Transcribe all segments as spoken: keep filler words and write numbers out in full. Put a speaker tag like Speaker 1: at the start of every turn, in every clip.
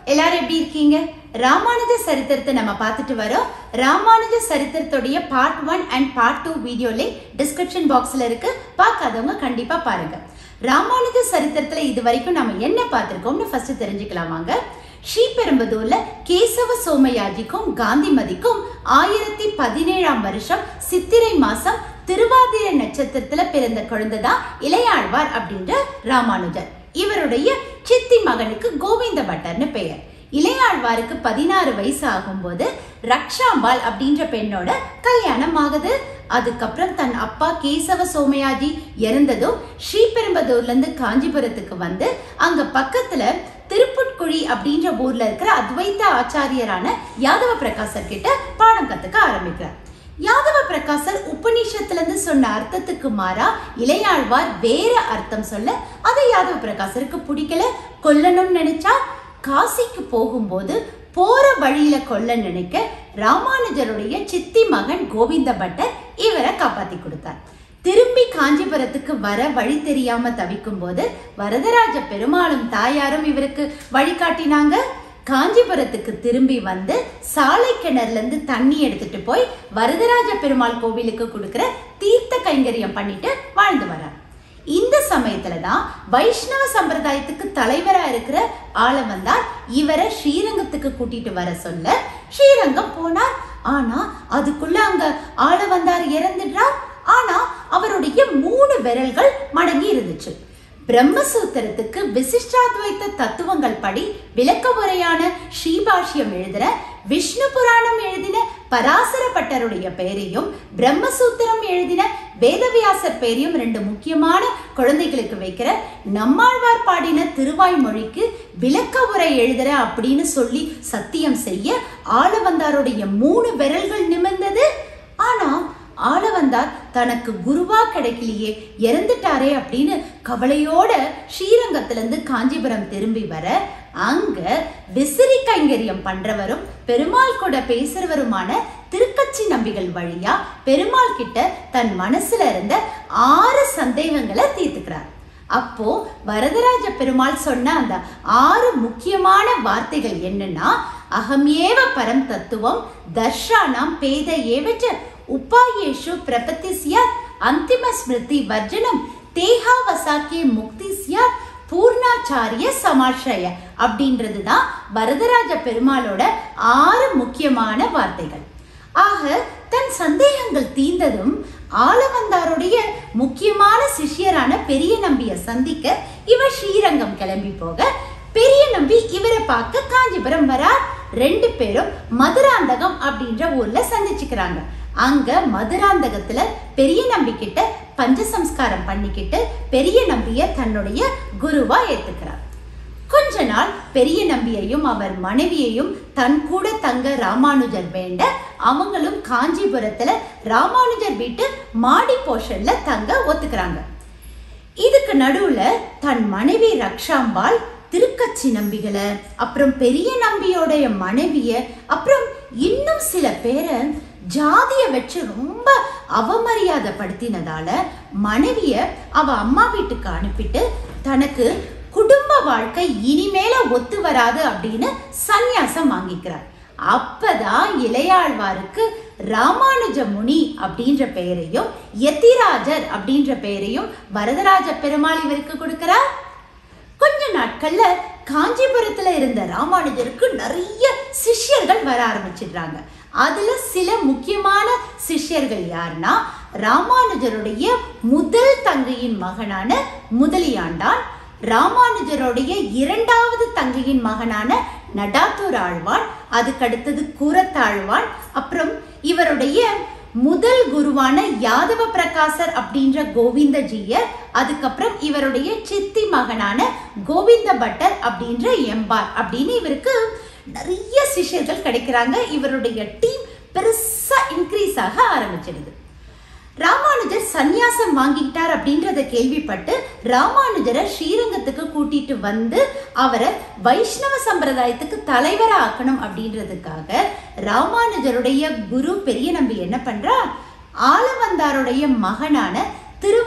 Speaker 1: எல்லாரும் எப்படி இருக்கீங்க? ராமானுஜ சரித்திரத்தை நம்ம பார்த்துட்டு வரோம். ராமானுஜ சரித்திரத்துடைய part one and part two video link description பாக்ஸ்ல இருக்கு. பார்க்காதவங்க கண்டிப்பா பாருங்க. ராமானுஜ சரித்திரத்துல இது வரைக்கும் நம்ம என்ன பார்த்திருக்கோம்னு ஃபர்ஸ்ட் தெரிஞ்சுக்கலாம் வாங்க. ஸ்ரீபெரும்புதூர்ல கேசவ சோமயாஜிக்கும் காந்திமதிக்கும் ஆயிரத்தி பதினேழாம் வருஷம் சித்திரை மாசம் திருவாதிரை நட்சத்திரத்துல பிறந்த குழந்தைதான் இளையாழ்வார் அப்படின்ற ராமானுஜர். இவருடைய சித்தி மகனுக்கு கோவிந்த பட்டர்னு பெயர். இளையாழ்வாருக்கு பதினாறு வயசு ஆகும்போது ரக்ஷாம்பாள் அப்படின்ற பெண்ணோட கல்யாணம் ஆகுது. அதுக்கப்புறம் தன் அப்பா கேசவ சோமயாஜி இறந்ததும் ஸ்ரீபெரும்புதூர்ல இருந்து காஞ்சிபுரத்துக்கு வந்து அங்க பக்கத்துல திருப்புட்குழி அப்படின்ற ஊர்ல இருக்கிற அத்வைத்த ஆச்சாரியரான யாதவ பிரகாசர் கிட்ட பாடம் கத்துக்க ஆரம்பிக்கிறார். யாதவ பிரகாசர் உபநிஷத்துல இருந்து சொன்ன அர்த்தத்துக்கு மாறா இளையாழ்வார் வேற அர்த்தம் சொல்ல அதை யாதவ பிரகாசருக்கு பிடிக்கல. கொல்லணும்னு நினைச்சா காசிக்கு போகும்போது போற வழியில கொல்ல நினைக்க ராமானுஜருடைய சித்தி மகன் கோவிந்த பட்டர் இவரை காப்பாத்தி கொடுத்தார். திரும்பி காஞ்சிபுரத்துக்கு வர வழி தெரியாம தவிக்கும் போது வரதராஜ பெருமாளும் தாயாரும் இவருக்கு வழிகாட்டினாங்க. காஞ்சிபுரத்துக்கு திரும்பி வந்து சாலை கிணறுல இருந்து தண்ணி எடுத்துட்டு போய் வரதராஜ பெருமாள் கோவிலுக்கு கொடுக்கிற தீர்த்த கைங்கரியம் பண்ணிட்டு வாழ்ந்து வரார். இந்த சமயத்துலதான் வைஷ்ணவ சம்பிரதாயத்துக்கு தலைவரா இருக்கிற ஆள வந்தார். இவரை ஸ்ரீரங்கத்துக்கு கூட்டிட்டு வர சொல்ல ஸ்ரீரங்கம் போனார். ஆனா அதுக்குள்ள அங்க ஆள வந்தார் இறந்துடுறார். ஆனா அவருடைய மூணு விரல்கள் மடங்கி இருந்துச்சு. பிரம்மசூத்திரத்துக்கு விசிஷ்டாத்வைத்த தத்துவங்கள் படி விளக்க உரையான ஸ்ரீபாஷ்யம் எழுதுற விஷ்ணு புராணம் எழுதின பராசர பட்டருடைய பெயரையும் பிரம்மசூத்திரம் எழுதின வேதவியாசர் பெயரையும் ரெண்டு முக்கியமான குழந்தைகளுக்கு வைக்கிற நம்மாழ்வார் பாடின திருவாய்மொழிக்கு விளக்க உரை எழுதுற அப்படின்னு சொல்லி சத்தியம் செய்ய ஆளவந்தாருடைய மூணு விரல்கள் நிமிர்ந்தது. ஆனா ஆளவந்தார் தனக்கு குருவா கிடைக்கலையே, இறந்துட்டாரே அப்படின்னு கவலையோட ஸ்ரீரங்கத்துல இருந்து காஞ்சிபுரம் திரும்பி வர அங்க விசிறி கைங்கரியம் பண்றவரும் பெருமாள் கூட பேசுறவருமான திருக்கச்சி நம்பிகள் வழியா பெருமாள் கிட்ட தன் மனசுல இருந்த ஆறு சந்தேகங்களை தீர்த்துக்கிறார். அப்போ வரதராஜ பெருமாள் சொன்ன அந்த ஆறு முக்கியமான வார்த்தைகள் என்னன்னா, அகமேவ பரம் தத்துவம் தர்ஷானாம் பேத ஏவச்ச உபாயேஷு பிரபத்திஸ்யாத் அந்திம ஸ்மிருதி வர்ஜனம் தேகாவசாக்கிய முக்திஸ்யாத் பூர்ணாச்சாரிய சமாஷ்ரய அப்படின்றதுதான் வரதராஜ பெருமாளோட ஆறு முக்கியமான வார்த்தைகள். ஆக தன் சந்தேகங்கள் தீர்ந்ததும் ஆளவந்தாருடைய முக்கியமான சிஷ்யரான பெரிய நம்பிய சந்திக்க இவர் ஸ்ரீரங்கம் கிளம்பி போக பெரிய நம்பி இவரை பார்க்க காஞ்சிபுரம் வரார். ரெண்டு பேரும் மதுராந்தகம் அப்படின்ற ஊர்ல சந்திச்சுக்கிறாங்க. அங்க மதுராந்தகத்துல பெரிய நம்பி கிட்ட பஞ்சசம்ஸ்காரம் பண்ணிக்கிட்டு பெரிய நம்பிய தன்னுடைய குருவா ஏத்துக்கிறார். கொஞ்ச நாள் பெரிய நம்பியையும் அவர் மனைவியையும் தன் கூட தங்க ராமானுஜர் வேண்ட அவங்களும் காஞ்சிபுரத்துல ராமானுஜர் வீட்டு மாடி போர்ஷன்ல தங்க ஒத்துக்கிறாங்க. இதுக்கு நடுவுல தன் மனைவி ரக்ஷாம்பாள் திருக்கச்சி நம்பிகளை அப்புறம் பெரிய நம்பியோடைய மனைவிய அப்புறம் இன்னும் சில பேரை ஜாதிய வச்சு ரொம்ப அவமரியாதை படுத்தினதால மனைவிய அவ அம்மா வீட்டுக்கு அனுப்பிட்டு தனக்கு குடும்ப வாழ்க்கை இனிமேல ஒத்து வராது அப்படின்னு சந்நியாசம் வாங்கிக்கிறார். அப்பதான் இளையாழ்வாருக்கு ராமானுஜ முனி அப்படின்ற பெயரையும் யதிராஜர் அப்படின்ற பெயரையும் வரதராஜ பெருமாள் இவருக்கு கொடுக்கிறார். கொஞ்ச நாட்கள்ல காஞ்சிபுரத்துல இருந்த ராமானுஜருக்கு நிறைய சிஷ்யர்கள் வர ஆரம்பிச்சிடுறாங்க. அதுல சில முக்கியமான சிஷ்யர்கள் யாருன்னா, ராமானுஜருடைய முதல் தங்கையின் மகனான முதலியாண்டான், ராமானுஜருடைய இரண்டாவது தங்கையின் மகனான நடாத்தூர் ஆழ்வான், அதுக்கடுத்தது கூரத்தாழ்வான், அப்புறம் இவருடைய முதல் குருவான யாதவ பிரகாசர் அப்படின்ற கோவிந்த ஜீயர், அதுக்கப்புறம் இவருடைய சித்தி மகனான கோவிந்த பட்டர் அப்படின்ற எம்பார் அப்படின்னு இவருக்கு நிறைய சிஷ்யர்கள் கிடைக்கிறாங்க. இவருடைய டீம் பெருசா இன்க்ரீஸ் ஆக ஆரம்பிச்சிடுது. ராமானுஜர் சந்நியாசம் வாங்கிட்டார் அப்படின்றத கேள்விப்பட்டு ராமானுஜரை ஸ்ரீரங்கத்துக்கு கூட்டிட்டு வந்து அவரை வைஷ்ணவ சம்பிரதாயத்துக்கு தலைவரா ஆக்கணும் அப்படின்றதுக்காக ராமானுஜருடைய குரு பெரிய நம்பி என்ன பண்றா, ஆளவந்தாருடைய மகனான திருவரங்க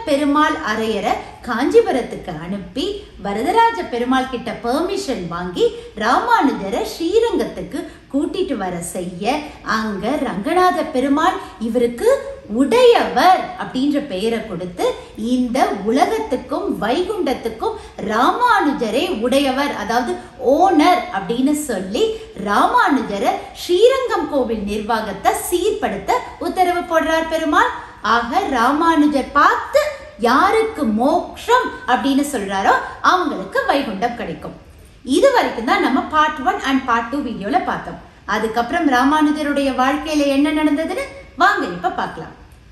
Speaker 1: பெருமாள் அரையரை காஞ்சிபுரத்துக்கு அனுப்பி வரதராஜ பெருமாள் கிட்ட பெர்மிஷன் வாங்கி ராமானுஜரை ஸ்ரீரங்கத்துக்கு கூட்டிட்டு வர செய்ய அங்க ரங்கநாத பெருமாள் இவருக்கு உடையவர் அப்படின்ற பெயரை கொடுத்து இந்த உலகத்துக்கும் வைகுண்டத்துக்கும் ராமானுஜரே உடையவர், அதாவது ஓனர் அப்படின்னு சொல்லி ராமானுஜரை ஸ்ரீரங்கம் கோவில் நிர்வாகத்தை சீர்படுத்த உத்தரவு போடுறார் பெருமாள். ஆக ராமானுஜர் பார்த்து யாருக்கு மோக்ஷம் அப்படின்னு சொல்றாரோ அவங்களுக்கு வைகுண்டம் கிடைக்கும். இது வரைக்கும் தான் நம்ம part one and part two வீடியோல பார்த்தோம். அதுக்கப்புறம் ராமானுஜருடைய வாழ்க்கையில என்ன நடந்ததுன்னு வாங்க இப்ப பார்க்கலாம்.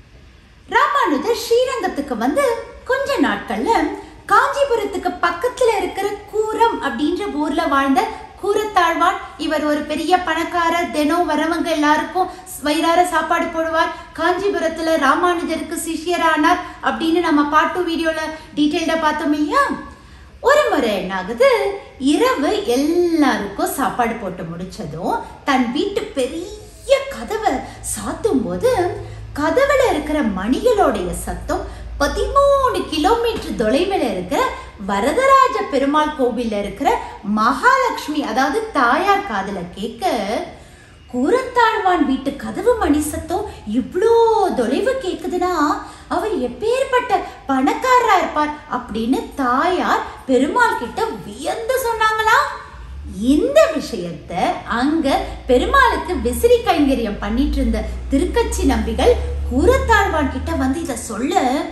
Speaker 1: ராமானுஜர் ஸ்ரீரங்கத்துக்கு வந்து கொஞ்ச நாட்கள்ல காஞ்சிபுரத்துக்கு பக்கத்துல இருக்கிற கூரம் அப்படின்ற ஊர்ல வாழ்ந்த கூரத்தாழ்வான், இவர் ஒரு பெரிய பணக்காரர், தினம் வரவங்க எல்லாருக்கும் வயிறார சாப்பாடு போடுவார். காஞ்சிபுரத்துல ராமானுஜருக்கு சிஷ்யரானார் அப்படின்னு நம்ம பார்ட் டூ வீடியோல டீட்டெயில்டா பார்த்தோம் இல்லையா. ஒரு முறை என்ன ஆகுது, இரவு எல்லாருக்கும் சாப்பாடு போட்டு முடிச்சதும் தன் வீட்டு பெரிய கதவை சாத்தும் போது கதவுல இருக்கிற மணிகளோடைய சத்தம் பதிமூணு கிலோமீட்டர் தொலைவில் இருக்கிற வரதராஜ பெருமாள் கோவில்ல இருக்கிற மகாலட்சுமி அதாவது தாயார் காதுல கேட்க, கூரத்தாழ்வான் வீட்டு கதவு மணி சத்தம் இவ்வளோ தொலைவு கேக்குதுன்னா அவர் எப்பேற்பட்ட பணக்காரரா இருப்பார் அப்படின்னு தாயார் பெருமாள் கிட்ட வியந்து சொன்னாங்களா. இந்த விஷயத்த அங்க பெருமாளுக்கு விசிறி கைங்கரியம் பண்ணிட்டு இருந்த திருக்கச்சி நம்பிகள் கூரத்தாழ்வான் கிட்ட வந்து இத சொல்ல,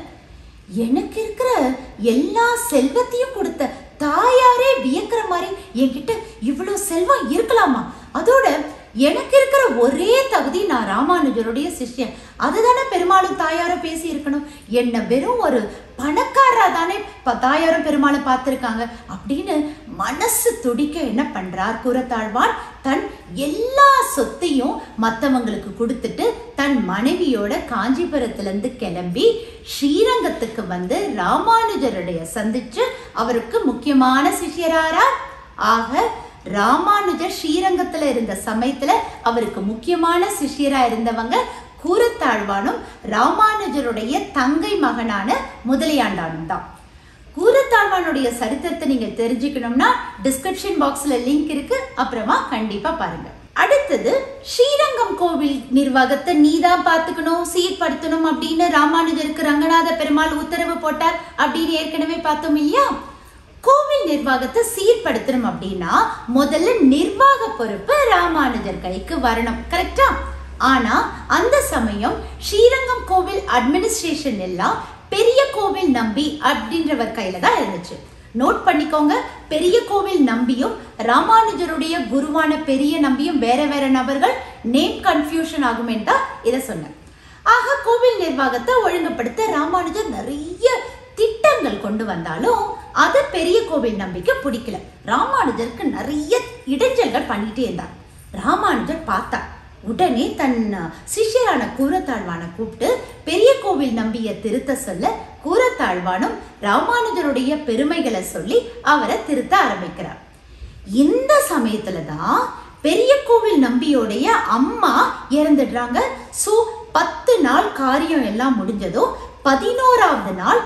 Speaker 1: எனக்கு இருக்கிற எல்லா செல்வத்தையும் கொடுத்த தாயாரே வியக்கிற மாதிரி என்கிட்ட இவ்வளவு செல்வம் இருக்கலாமா, அதோட எனக்கு இருக்கிற ஒரே தகுதி நான் ராமானுஜருடைய சிஷ்யன், அதுதானே பெருமாளும் தாயாரும் பேசி இருக்கணும், என்ன வெறும் ஒரு பணக்காரரா தானே தாயாரும் பெருமாளும் பார்த்திருக்காங்க அப்படின்னு மனசு துடிக்க என்ன பண்றார் கூரத்தாழ்வான், தன் எல்லா சொத்தையும் மற்றவங்களுக்கு கொடுத்துட்டு தன் மனைவியோட காஞ்சிபுரத்துல இருந்து கிளம்பி ஸ்ரீரங்கத்துக்கு வந்து ராமானுஜருடைய சந்திச்சு அவருக்கு முக்கியமான சிஷ்யராரா. ஆக ராமானுஜர் ஸ்ரீரங்கத்துல இருந்த சமயத்துல அவருக்கு முக்கியமான சிஷ்யரா இருந்தவங்க கூரத்தாழ்வானும் ராமானுஜருடைய தங்கை மகனான முதலியாண்டானும் தான். கூரத்தாழ்வானுடைய சரித்திரத்தை நீங்க தெரிஞ்சுக்கணும்னா டிஸ்கிரிப்ஷன் பாக்ஸ்ல லிங்க் இருக்கு, அப்புறமா கண்டிப்பா பாருங்க. அடுத்தது ஸ்ரீரங்கம் கோவில் நிர்வாகத்தை நீதான் பாத்துக்கணும் சீர்படுத்தணும் அப்படின்னு ராமானுஜருக்கு ரங்கநாத பெருமாள் உத்தரவு போட்டார் அப்படின்னு ஏற்கனவே பார்த்தோம் இல்லையா. கோவில் நிர்வாகத்தை சீர்படுத்தணும் அப்படின்னா முதல்ல நிர்வாக பொறுப்பு ராமானுஜர் கைக்கு வரணும், கரெக்டா? ஆனா அந்த சமயம் ஸ்ரீரங்கம் கோவில் அட்மினிஸ்ட்ரேஷன் எல்லாம் பெரிய கோவில் நம்பி அப்படின்றவர் கையில தான் இருந்துச்சு. நோட் பண்ணிக்கோங்க, பெரிய கோவில் நம்பியும் ராமானுஜருடைய குருவான பெரிய நம்பியும் வேற வேற நபர்கள், நேம் கன்ஃபியூஷன் ஆகுமே தான் இதை சொன்னேன். ஆக கோவில் நிர்வாகத்தை ஒழுங்குபடுத்த ராமானுஜர் நிறைய திட்டங்கள் கொண்டு வந்தாலும் அது பெரிய கோவில் நம்பிக்கை பிடிக்கல. ராமானுஜருக்கு நிறைய இடைஞ்சல்கள் பண்ணிட்டே இருந்தார். ராமானுஜர் பார்த்தார், உடனே தன் சிஷ்யரான கூரத்தாழ்வான கூப்பிட்டு பெரிய கோவில் நம்பிய திருத்த சொல்ல கூரத்தாழ்வானும் ராமானுஜருடைய பெருமைகளை சொல்லி அவரை திருத்த ஆரம்பிக்கிறார். இந்த சமயத்துலதான் பெரிய கோவில் நம்பியோடைய அம்மா இறந்துடுறாங்க. சோ பத்து நாள் காரியம் எல்லாம் முடிஞ்சதும் பதினோராவது நாள்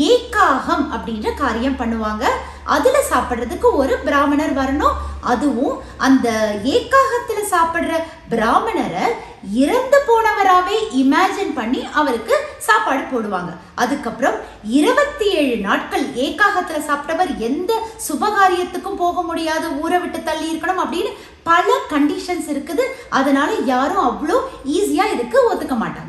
Speaker 1: ஏகாகம் அப்படின்ற காரியம் பண்ணுவாங்க. அதுல சாப்பிடுறதுக்கு ஒரு பிராமணர் வரணும். அதுவும் அந்த ஏகாகத்துல சாப்பிடுற பிராமணரை இறந்து போனவராவே இமேஜின் பண்ணி அவருக்கு சாப்பாடு போடுவாங்க. அதுக்கப்புறம் இருபத்தி ஏழு நாட்கள் ஏகாகத்துல சாப்பிட்டவர் எந்த சுபகாரியத்துக்கும் போக முடியாது, ஊரை விட்டு தள்ளி இருக்கணும் அப்படின்னு பல கண்டிஷன்ஸ் இருக்குது. அதனால யாரும் அவ்வளோ ஈஸியா இதுக்கு ஒத்துக்க மாட்டாங்க.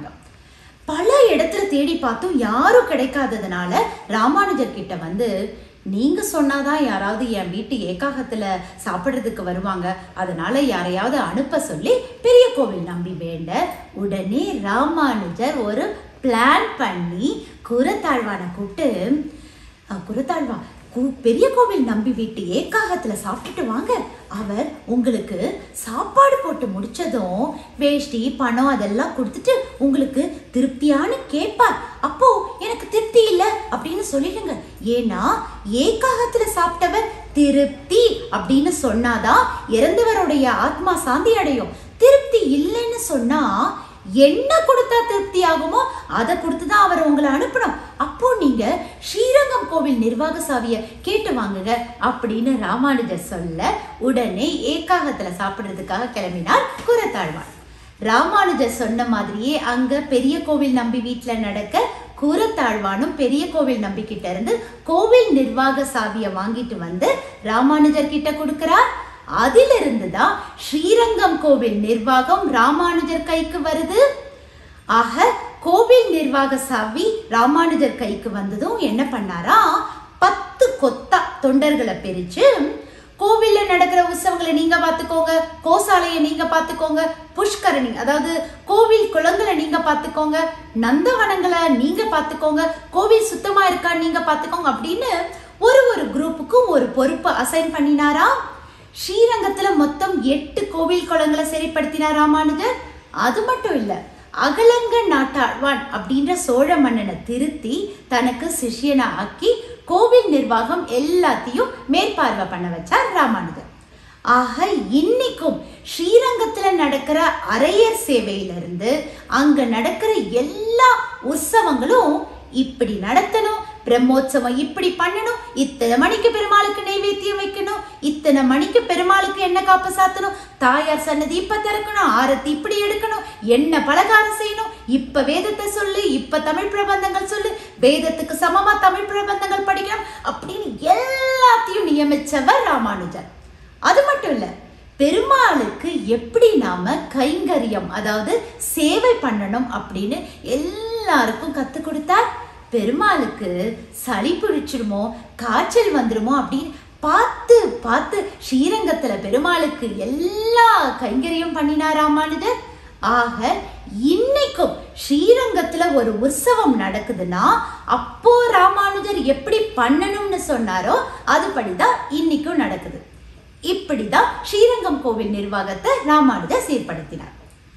Speaker 1: பல இடத்துல தேடி பார்த்தும் யாரும் கிடைக்காததுனால ராமானுஜர் கிட்ட வந்து, நீங்க சொன்னாதான் யாராவது என் வீட்டு ஏகாகத்துல சாப்பிடுறதுக்கு வருவாங்க, அதனால யாரையாவது அனுப்ப சொல்லி பெரிய கோவில் நம்பி வேண்ட, உடனே ராமானுஜர் ஒரு பிளான் பண்ணி கூரத்தாழ்வானை கூப்பிட்டு, கூரத்தாழ்வா பெரிய கோவில் நம்பி வீட்டு ஏகாகத்துல சாப்பிட்டுட்டு வாங்க, அவர் உங்களுக்கு சாப்பாடு போட்டு முடிச்சதும் வேஷ்டி பணம் அதெல்லாம் கொடுத்துட்டு உங்களுக்கு திருப்தியானு கேட்பார். அப்போ எனக்கு திருப்தி இல்லை அப்படின்னு சொல்லிடுங்க. ஏன்னா ஏகாகத்துல சாப்பிட்டவர் திருப்தி அப்படின்னு சொன்னாதான் இறந்தவருடைய ஆத்மா சாந்தி அடையும். திருப்தி இல்லைன்னு சொன்னா என்ன கொடுத்தா திருப்தி ஆகுமோ அதை கொடுத்துதான் அவர் உங்களை அனுப்பணும். அப்போ நீங்க நீங்க ஸ்ரீரங்கம் கோவில் நிர்வாக சாவிய கேட்டு வாங்குங்க அப்படின்னு ராமானுஜர் சொல்ல உடனே ஏகாகத்துல சாப்பிடுறதுக்காக கிளம்பினார் கூரத்தாழ்வான். ராமானுஜர் சொன்ன மாதிரியே அங்க பெரிய கோவில் நம்பி வீட்டுல நடக்க கூரத்தாழ்வானும் பெரிய கோவில் நம்பி கிட்ட இருந்து கோவில் நிர்வாக சாவிய வாங்கிட்டு வந்து ராமானுஜர் கிட்ட கொடுக்கிறார். அதிலிருந்து தான் ஸ்ரீரங்கம் கோவில் நிர்வாகம் ராமானுஜர் கைக்கு வருது. ஆக கோவில் நிர்வாக சாவி ராமானுஜர் கைக்கு வந்ததும் என்ன பண்ணாரா, பத்து கொத்தா தொண்டர்களை பிரிச்சு கோவில்ல நடக்கிற உற்சவங்களை நீங்க பாத்துக்கோங்க, கோசாலையை நீங்க பாத்துக்கோங்க, புஷ்கரணி அதாவது கோவில் குளங்களை நீங்க பாத்துக்கோங்க, நந்தவனங்களை நீங்க பாத்துக்கோங்க, கோவில் சுத்தமா இருக்கா நீங்க பாத்துக்கோங்க அப்படின்னு ஒரு ஒரு குரூப்புக்கும் ஒரு பொறுப்பு அசைன் பண்ணினாரா. ஸ்ரீரங்கத்துல மொத்தம் எட்டு கோவில் குளங்களை சரிப்படுத்தினார் ராமானுஜர். அது மட்டும் இல்ல, அகலங்க நாட்டாழ்வான் அப்படின்ற சோழ மன்னனை திருத்தி தனக்கு சிஷியனா ஆக்கி கோவில் நிர்வாகம் எல்லாத்தையும் மேற்பார்வை பண்ண வச்சார் ராமானுஜர். ஆக இன்னைக்கும் ஸ்ரீரங்கத்துல நடக்கிற அரையர் சேவையிலிருந்து அங்க நடக்கிற எல்லா உற்சவங்களும் இப்படி நடத்தணும், பிரம்மோற்சவம் இப்படி பண்ணணும், இத்தனை மணிக்கு பெருமாளுக்கு நைவேத்தியம் வைக்கணும், இத்தனை மணிக்கு பெருமாளுக்கு எண்ணெய் காப்பு சாத்தணும், தாயார் சன்னதி இப்ப திறக்கணும், ஆரத்தி இப்படி எடுக்கணும், என்ன பலகாரம் செய்யணும், இப்ப வேதத்தை சொல்லு, இப்ப தமிழ் பிரபந்தங்கள் சொல்லு, வேதத்துக்கு சமமா தமிழ் பிரபந்தங்கள் படிக்கணும் அப்படின்னு எல்லாத்தையும் நியமிச்சவர் ராமானுஜர். அது மட்டும் இல்ல, பெருமாளுக்கு எப்படி நாம கைங்கரியம் அதாவது சேவை பண்ணணும் அப்படின்னு எல்லாருக்கும் கத்து கொடுத்தார். பெருமாளுக்கு சளி பிடிச்சிடுமோ காய்ச்சல் வந்துருமோ அப்படின்னு பார்த்து பார்த்து ஸ்ரீரங்கத்துல பெருமாளுக்கு எல்லா கைங்கரியம் பண்ணினார் ராமானுஜர். ஆக இன்னைக்கும் ஸ்ரீரங்கத்துல ஒரு உற்சவம் நடக்குதுன்னா அப்போ ராமானுஜர் எப்படி பண்ணணும்னு சொன்னாரோ அதுபடிதான் இன்னைக்கும் நடக்குது. இப்படிதான் ஸ்ரீரங்கம் கோவில் நிர்வாகத்தை ராமானுஜர் சீர்படுத்தினார்.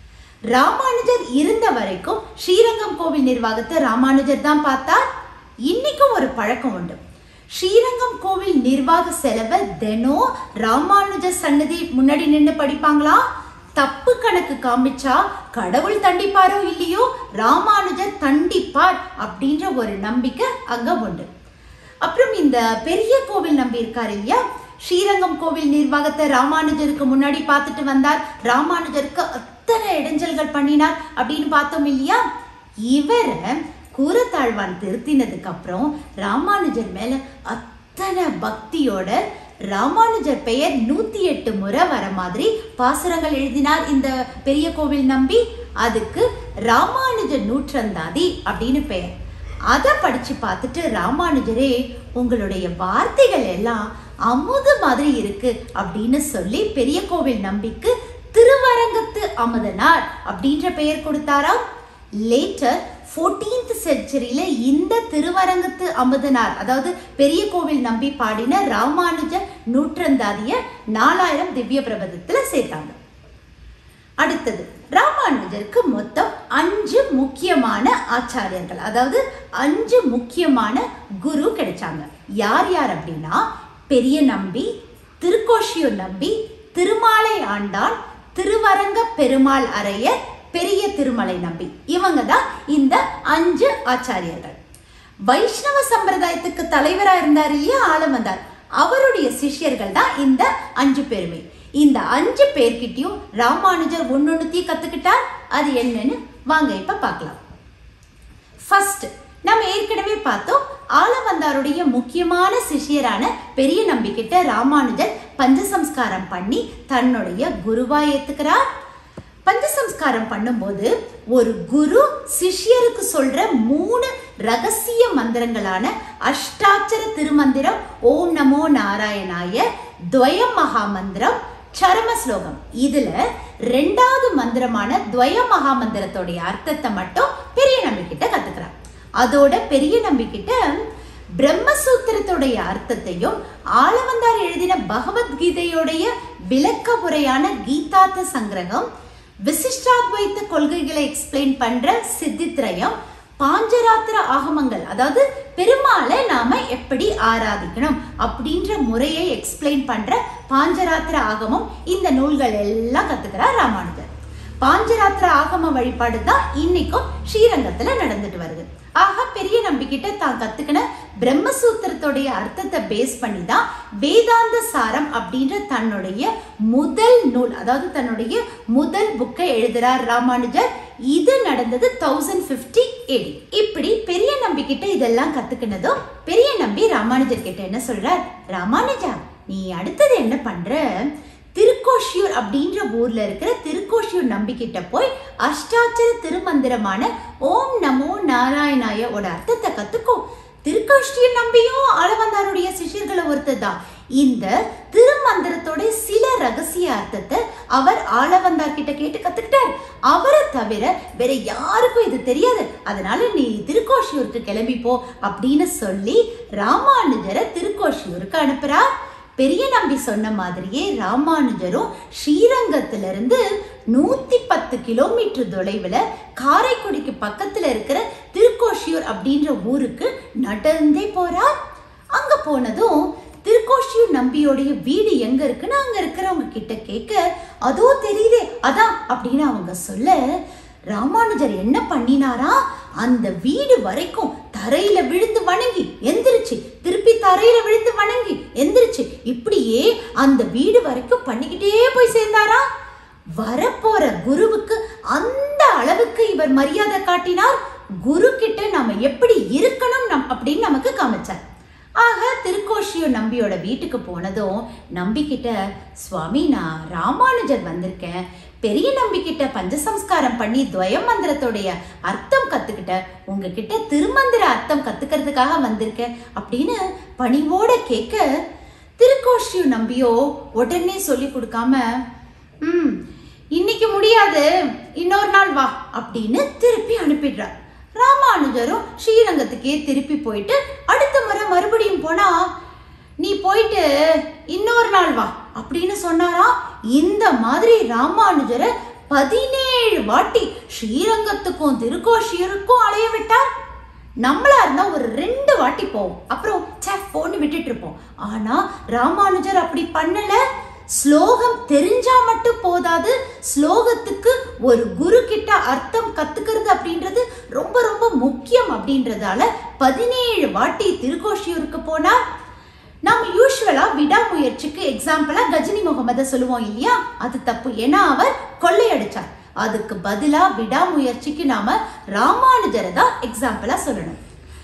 Speaker 1: ராமானுஜர் இருந்த வரைக்கும் ஸ்ரீரங்கம் கோவில் நிர்வாகத்தை ராமானுஜர் தான் பார்த்தார். இன்னைக்கும் ஒரு பழக்கம் உண்டு. ஸ்ரீரங்கம் கோவில் நிர்வாக செலவை தினம் ராமானுஜர் சன்னதி முன்னாடி நின்று படிப்பாங்களா. தப்பு கணக்கு காமிச்சா கடவுள் தண்டிப்பாரோ இல்லையோ ராமானுஜர் தண்டிப்பார் அப்படின்ற ஒரு நம்பிக்கை அங்க உண்டு. அப்புறம் இந்த பெரிய கோவில் நம்பி இருக்காரு இல்லையா, ஸ்ரீரங்கம் கோவில் நிர்வாகத்தை ராமானுஜருக்கு முன்னாடி பார்த்துட்டு வந்தார், ராமானுஜருக்கு அத்தனை இடைஞ்சல்கள் பண்ணினார் அப்படின்னு பார்த்தோம் இல்லையா. இவரை கூரத்தாழ்வான் திருத்தினதுக்கு அப்புறம் ராமானுஜர் மேல அத்தனை பக்தியோட ராமானுஜர் பெயர் நூத்தி எட்டு முறை வர மாதிரி பாசுரங்கள் எழுதினார் இந்த பெரிய கோவில் நம்பி. அதுக்கு ராமானுஜர் நூற்றந்தாதி அப்படின்னு பெயர். அதை படிச்சு பார்த்துட்டு ராமானுஜரே உங்களுடைய வார்த்தைகள் எல்லாம் அமுது மாதிரி இருக்கு அப்படின்னு சொல்லி பெரிய கோவில் நம்பிக்கு திருவரங்கத்து அமுதனார் அப்படின்ற பெயர் கொடுத்தாராம். லேட்டர் பதினான்காம் செஞ்சுரியில இந்த திருவரங்கத்து அமுதனார் அதாவது பெரிய கோவில் நம்பி பாடின ராமானுஜ நூற்றந்தாதிய நாலாயிரம் திவ்ய பிரபந்தத்துல சேர்த்தாங்க. அடுத்தது ராமானுஜருக்கு மொத்தம் அஞ்சு முக்கியமான ஆச்சாரியர்கள் அதாவது அஞ்சு முக்கியமான குரு கிடைச்சாங்க. யார் யார் அப்படின்னா பெரிய நம்பி, திருக்கோஷியூர் நம்பி, திருமாலை ஆண்டான், திருவரங்க பெருமாள் அரையர், பெரிய திருமலை நம்பி. இவங்க தான் இந்த அஞ்சு ஆச்சாரியர்கள். வைஷ்ணவ சம்பிரதாயத்துக்கு தலைவரா இருந்தார் இல்லையா ஆளவந்தார், அவருடைய சிஷ்யர்கள் தான் இந்த அஞ்சு பேருமே. இந்த அஞ்சு பேர்கிட்டயும் ராமானுஜர் ஒன்னொன்னுத்தையும் கத்துக்கிட்டார். அது என்னன்னு வாங்க இப்ப பார்க்கலாம். ஃபர்ஸ்ட் நம்ம ஏற்கனவே பார்த்தோம், ஆளவந்தாருடைய முக்கியமான சிஷியரான பெரிய நம்பிக்கிட்ட ராமானுஜர் பஞ்சசம்ஸ்காரம் பண்ணி தன்னுடைய குருவா ஏத்துக்கிறார். பஞ்சசம்ஸ்காரம் பண்ணும்போது ஒரு குரு சிஷ்யருக்கு சொல்ற மூணு ரகசிய மந்திரங்களான அஷ்டாட்சர திருமந்திரம் ஓம் நமோ நாராயணாய, துவயம் மகா மந்திரம், சரம ஸ்லோகம். இதுல ரெண்டாவது மந்திரமான துவயம் மகா மந்திரத்தோடைய அர்த்தத்தை மட்டும் பெரிய நம்பிக்கிட்ட கத்துக்கிறார். அதோட பெரிய நம்பிக்கிட்ட பிரம்மசூத்திரத்துடைய அர்த்தத்தையும் ஆளவந்தார் எழுதின பகவத்கீதையோடைய விளக்க உரையான கீதார்த்த சங்கிரகம், விசிஷ்டாத்வைத்த கொள்கைகளை எக்ஸ்பிளைன் பண்ற சித்தித்ரயம், பாஞ்சராத்திர ஆகமங்கள் அதாவது பெருமாளை நாம எப்படி ஆராதிக்கணும் அப்படின்ற முறையை எக்ஸ்பிளைன் பண்ற பாஞ்சராத்திர ஆகமம், இந்த நூல்கள் எல்லாம் கத்துக்கிறார் ராமானுஜர். பாஞ்சராத்திர ஆகம வழிபாடு தான் இன்னைக்கும் ஸ்ரீரங்கத்துல நடந்துட்டு வருது. ஆக பெரிய நம்பிக்கிட்ட தான் கத்துக்கின பிரம்மசூத்திரத்தோடைய அர்த்தத்தை பேஸ் பண்ணி தான் வேதாந்த சாரம் அப்படின்ற தன்னுடைய முதல் நூல், அதாவது தன்னுடைய முதல் புக்கை எழுதுறார் ராமானுஜர். இது நடந்தது தௌசண்ட் பிப்டி ஏடி. இப்படி பெரிய நம்பிக்கிட்ட இதெல்லாம் கத்துக்கினதும் பெரிய நம்பி ராமானுஜர் கிட்ட என்ன சொல்றார், ராமானுஜா நீ அடுத்தது என்ன பண்ற, திருக்கோஷியூர் அப்படின்ற ஊர்ல இருக்கிற திருக்கோஷியூர் நம்பிக்கிட்ட போய் அஷ்டாட்சர திருமந்திரமான ஓம் நமோ நாராயணாயோட அர்த்தத்தை கத்துக்கோ. திருக்கோஷியூர் நம்பியும் ஆளவந்தாருடைய சிஷ்யர்களை ஒருத்தர் தான். இந்த திருமந்திரத்தோட சில ரகசிய அர்த்தத்தை அவர் ஆளவந்தார் கிட்ட கேட்டு கத்துக்கிட்டார். அவரை தவிர வேற யாருக்கும் இது தெரியாது. அதனால நீ திருக்கோஷியூருக்கு கிளம்பி போ அப்படின்னு சொல்லி ராமானுஜரை திருக்கோஷியூருக்கு அனுப்புறார். பெரிய நம்பி சொன்ன மாதிரியே ராமானுஜரும் ஸ்ரீரங்கத்திலிருந்து நூத்தி பத்து கிலோமீட்டர் தொலைவுல காரைக்குடிக்கு பக்கத்துல இருக்கிற திருக்கோஷியூர் அப்படின்ற ஊருக்கு நடந்தே போறார். அங்க போனதும் திருக்கோஷியூர் நம்பியோடைய வீடு எங்க இருக்குன்னு அங்க இருக்கிறவங்க கிட்ட கேட்க, அதோ தெரியுதே அதான் அப்படின்னு அவங்க சொல்ல, ராமானுஜர் என்ன பண்ணினாரா, அந்த வீடு வரைக்கும் தரையில விழுந்து வணங்கி எந்திரிச்சு திருப்பி தரையில விழுந்து வணங்கி எந்திரிச்சு இப்படியே அந்த வீடு வரைக்கும் பண்ணிக்கிட்டே போய் சேர்ந்தாரா. வரப்போற குருவுக்கு அந்த அளவுக்கு இவர் மரியாதை காட்டினார். குரு கிட்ட நாம எப்படி இருக்கணும் நம் அப்படின்னு நமக்கு காமிச்சார். ஆக திருக்கோஷியூர் நம்பியோட வீட்டுக்கு போனதும் நம்பிக்கிட்ட, சுவாமி நான் ராமானுஜர் வந்திருக்கேன், பெரிய நம்பிக்கிட்ட பஞ்சசம்ஸ்காரம் பண்ணி துவய மந்திரத்தோடைய அர்த்தம் கத்துக்கிட்ட, உங்ககிட்ட திருமந்திர அர்த்தம் கத்துக்கிறதுக்காக வந்திருக்கேன் அப்படின்னு பணிவோட கேட்க, திருக்கோஷியூர் நம்பியோ உடனே சொல்லி கொடுக்காம, ம் இன்னைக்கு முடியாது இன்னொரு நாள் வா அப்படின்னு திருப்பி அனுப்பிடுறார். ராமானுஜரும் ஸ்ரீரங்கத்துக்கே திருப்பி போயிட்டு அடுத்த முறை மறுபடியும் போனா, நீ போயிட்டு இன்னொரு நாள் வா அப்படின்னு சொன்னாரா. இந்த மாதிரி ராமானுஜரை பதினேழு வாட்டி ஸ்ரீரங்கத்துக்கும் திருக்கோஷியூருக்கும் அலைய விட்டார். நம்மளா இருந்தா ஒரு ரெண்டு வாட்டி போவோம், அப்புறம் போன்னு விட்டுட்டு இருப்போம். ஆனா ராமானுஜர் அப்படி பண்ணல. ஸ்லோகம் தெரிஞ்சா மட்டும் போதாது, ஸ்லோகத்துக்கு ஒரு குரு கிட்ட அர்த்தம் கத்துக்கிறது அப்படின்றது ரொம்ப ரொம்ப முக்கியம். அப்படின்றதால பதினேழு வாட்டி திருக்கோஷியூருக்கு போனார். நம்ம யூஸ்வலா விடாமுயற்சிக்கு எக்ஸாம்பிளா கஜினி முகமத சொல்லுவோம் இல்லையா, அது தப்பு. ஏன்னா அவர் கொள்ளையடிச்சார். அதுக்கு பதிலா விடாமுயற்சிக்கு நாம ராமானுஜரை தான் எக்ஸாம்பிளா சொல்லணும்.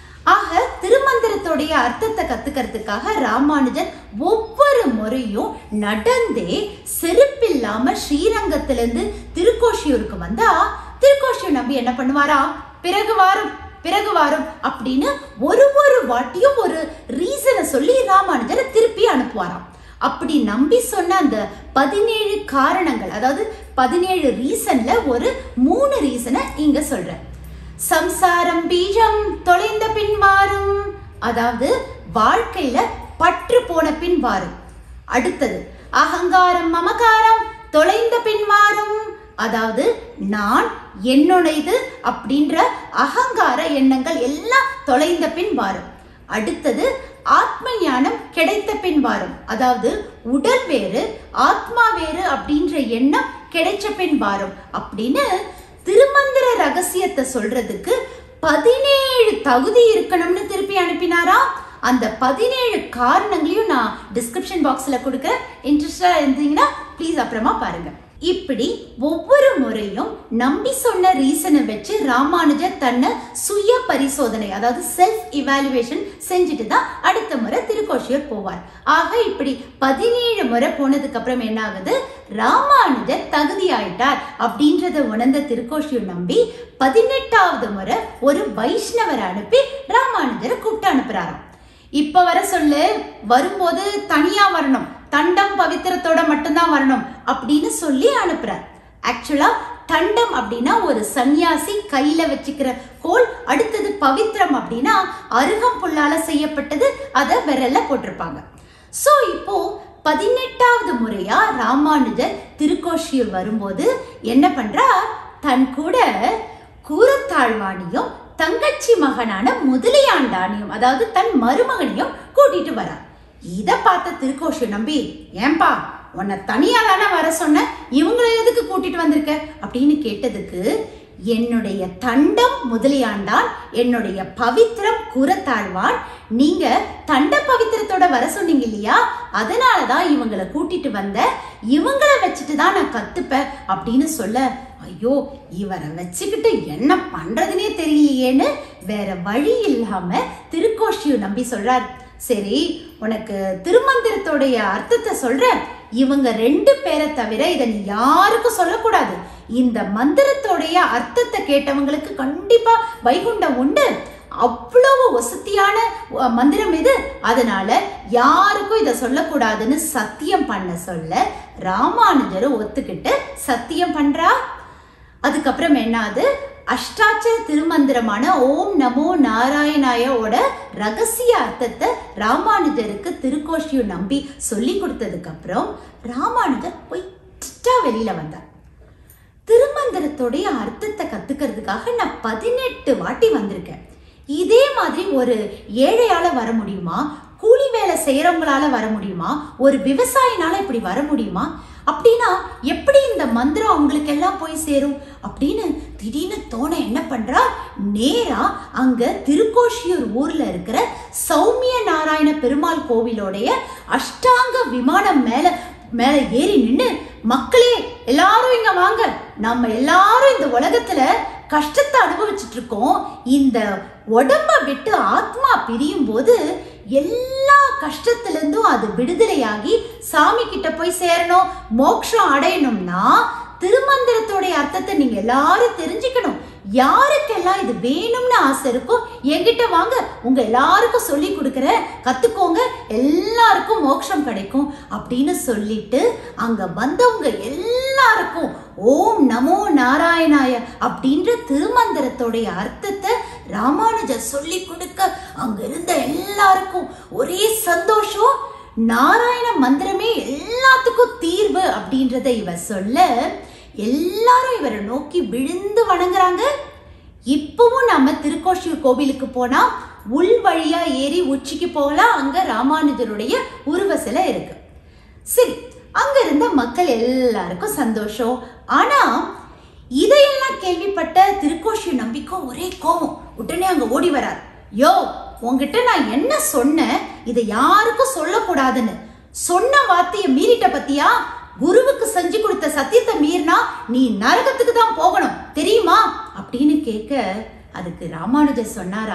Speaker 1: ஆக திருமந்திரத்தோடைய அர்த்தத்தை கத்துக்கிறதுக்காக ராமானுஜர் ஒவ்வொரு முறையும் நடந்தே செருப்பில்லாம ஸ்ரீரங்கத்திலிருந்து திருக்கோஷியூருக்கு வந்தா, திருக்கோஷியூர் நம்பி என்ன பண்ணுவாரா, பிறகு வாரம் பிறகு வாரம் அப்படின்னு ஒரு ஒரு வாட்டியும் ஒரு ரீசனை சொல்லி ராமானுஜரை திருப்பி அனுப்புவாராம். அப்படி நம்பி சொன்ன அந்த பதினேழு காரணங்கள், அதாவது பதினேழு ரீசன்ல ஒரு மூணு ரீசனை இங்க சொல்றேன். சம்சாரம் பீஜம் தொலைந்த பின் வாரும், அதாவது வாழ்க்கையில பற்று போன பின் வாரும். அடுத்தது அகங்காரம் மமகாரம் தொலைந்த பின் வாரும், அதாவது நான் என்னுடையது அப்படின்ற அகங்கார எண்ணங்கள் எல்லாம் தொலைந்த பின் வாரும். அடுத்தது ஆத்ம ஞானம் கிடைத்த பின் வாரும், அதாவது உடல் வேறு ஆத்மா வேறு அப்படின்ற எண்ணம் கிடைச்ச பின் வாரும். அப்படின்னு திருமந்திர ரகசியத்தை சொல்றதுக்கு பதினேழு தகுதி இருக்கணும்னு திருப்பி அனுப்பினாரா. அந்த பதினேழு காரணங்களையும் நான் டிஸ்கிரிப்ஷன் பாக்ஸ்ல கொடுக்க, இன்ட்ரெஸ்டா இருந்தீங்கன்னா ப்ளீஸ் அப்புறமா பாருங்க. இப்படி ஒவ்வொரு முறையும் நம்பி சொன்ன ரீசனை வச்சு ராமானுஜர் தன்னை சுய பரிசோதனை, அதாவது செல்ஃப் இவாலுவேஷன் செஞ்சுட்டு தான் அடுத்த முறை திருக்கோஷியூர் போவார். ஆக இப்படி பதினேழு முறை போனதுக்கு அப்புறம் என்ன ஆகுது, ராமானுஜர் தகுதி ஆயிட்டார் அப்படின்றத உணர்ந்த திருக்கோஷியூர் நம்பி பதினெட்டாவது முறை ஒரு வைஷ்ணவரை அனுப்பி ராமானுஜரை கூப்பிட்டு அனுப்புறாராம். இப்ப வர சொல்லு, வரும்போது தனியா வரணும், தண்டம் பவித்திரத்தோட மட்டும்தான் வரணும் அப்படின்னு சொல்லி அனுப்புறார். ஆக்சுவலா தண்டம் அப்படின்னா ஒரு சன்னியாசி கையில வச்சுக்கிற கோல், அடுத்தது பவித்திரம் அப்படின்னா அருகம்புல்லால செய்யப்பட்டது, அதை விரல்ல போட்டிருப்பாங்க. சோ இப்போ பதினெட்டாவது முறையா ராமானுஜர் திருக்கோஷியூர் வரும்போது என்ன பண்றார், தன் கூட கூரத்தாழ்வாணியும் தங்கச்சி மகனான முதலியாண்டானையும், அதாவது தன் மருமகனையும் கூட்டிட்டு வரார். இத பார்த்த திருக்கோஷியூர் நம்பி, ஏன்பா உன்னை தனியா தானே வர சொன்ன, இவங்களை எதுக்கு கூட்டிட்டு வந்திருக்க அப்படின்னு கேட்டதுக்கு, என்னுடைய தண்டம் முதலியாண்டான், என்னுடைய பவித்திரம் கூறத்தாழ்வான். நீங்க தண்ட பவித்திரத்தோட வர சொன்னீங்க இல்லையா, அதனாலதான் இவங்களை கூட்டிட்டு வந்த, இவங்களை வச்சுட்டு தான் நான் கத்துப்பேன் அப்படின்னு சொல்ல, ஐயோ இவரை வச்சுக்கிட்டு என்ன பண்றதுனே தெரியலையேன்னு வேற வழி இல்லாம திருக்கோஷ்டியூ நம்பி சொல்றார். சரி, உனக்கு திருமந்திரத்தோடைய அர்த்தத்தை சொல்றேன். இவங்க ரெண்டு பேரை தவிர இதை நீ யாருக்கும் சொல்லக்கூடாது. இந்த மந்திரத்தோடைய அர்த்தத்தை கேட்டவங்களுக்கு கண்டிப்பா வைகுண்டம் உண்டு. அவ்வளவு வசதியான மந்திரம் இது. அதனால யாருக்கும் இதை சொல்லக்கூடாதுன்னு சத்தியம் பண்ண சொல்ல ராமானுஜரும் ஒத்துக்கிட்டு சத்தியம் பண்றா. அதுக்கப்புறம் என்னது, அஷ்டாட்சர திருமந்திரமான ஓம் நமோ நாராயணாயோட ரகசிய அர்த்தத்தை ராமானுஜருக்கு திருக்கோஷ்டியூ நம்பி சொல்லி கொடுத்ததுக்கு அப்புறம் ராமானுஜர் போயிட்டா வெளியில வந்தார். திருமந்திரத்தோடைய அர்த்தத்தை கத்துக்கிறதுக்காக நான் பதினெட்டு வாட்டி வந்திருக்கேன். இதே மாதிரி ஒரு ஏழையால வர முடியுமா? கூலி வேலை செய்யறவங்களால வர முடியுமா? ஒரு விவசாயினால இப்படி வர முடியுமா? அப்படின்னா எப்படி இந்த மந்திரம் அவங்களுக்கு எல்லாம் போய் சேரும் அப்படின்னு திடீர்னு தோண என்ன பண்றா, நேரா அங்க திருக்கோஷ்டியூர் ஊர்ல இருக்கிற சௌமிய நாராயண பெருமாள் கோவிலோடைய அஷ்டாங்க விமானம் மேல மேல ஏறி நின்று, மக்களே எல்லாரும் இங்க வாங்க, நம்ம எல்லாரும் இந்த உலகத்துல கஷ்டத்தை அனுபவிச்சுட்டு இருக்கோம். இந்த உடம்ப விட்டு ஆத்மா பிரியும் போது எல்லா கஷ்டத்துல இருந்தும் அது விடுதலையாகி சாமி கிட்ட போய் சேரணும், மோட்சம் அடையணும்னா திருமந்திரத்தோடைய அர்த்தத்தை நீங்க எல்லாரும் தெரிஞ்சுக்கணும். யாருக்கெல்லாம் இது வேணும்னு ஆசை இருக்கும் என்கிட்ட வாங்க, உங்க எல்லாருக்கும் சொல்லி கொடுக்கற, கத்துக்கோங்க, எல்லாருக்கும் மோட்சம் கிடைக்கும் அப்படின்னு சொல்லிட்டு அங்க வந்தவங்க எல்லாருக்கும் ஓம் நமோ நாராயணாய அப்படின்ற திருமந்திரத்தோடைய அர்த்தத்தை ராமானுஜர் சொல்லி கொடுக்க அங்க இருந்த எல்லாருக்கும் ஒரே சந்தோஷம். நாராயண மந்திரமே எல்லாத்துக்கும் தீர்வு அப்படின்றத இவர் சொல்ல எல்லாரும் இவரை நோக்கி விழுந்து வணங்குறாங்க. இப்பவும் நம்ம திருக்கோஷ்டியூர் கோவிலுக்கு போனா உள் வழியா ஏறி உச்சிக்கு போகலாம். அங்க ராமானுஜருடைய உருவ சிலை இருக்கு. சரி, அங்க இருந்த மக்கள் எல்லாருக்கும் சந்தோஷம். ஆனா இதையெல்லாம் கேள்விப்பட்ட திருக்கோஷ்டியூர் நம்பிக்கும் ஒரே கோபம். உடனே அங்க ஓடி வரார். யோ, உங்ககிட்ட நான் என்ன சொன்னேன், இதை யாருக்கும் சொல்லக்கூடாதுன்னு சொன்ன வார்த்தையை மீறிட்ட பத்தியா? குருவுக்கு செஞ்சு கொடுத்த சத்தியத்தை மீறினா நீ நரகத்துக்கு தான் போகணும் தெரியுமா அப்படின்னு கேட்க, அதுக்கு ராமானுஜர் சொன்னாரா,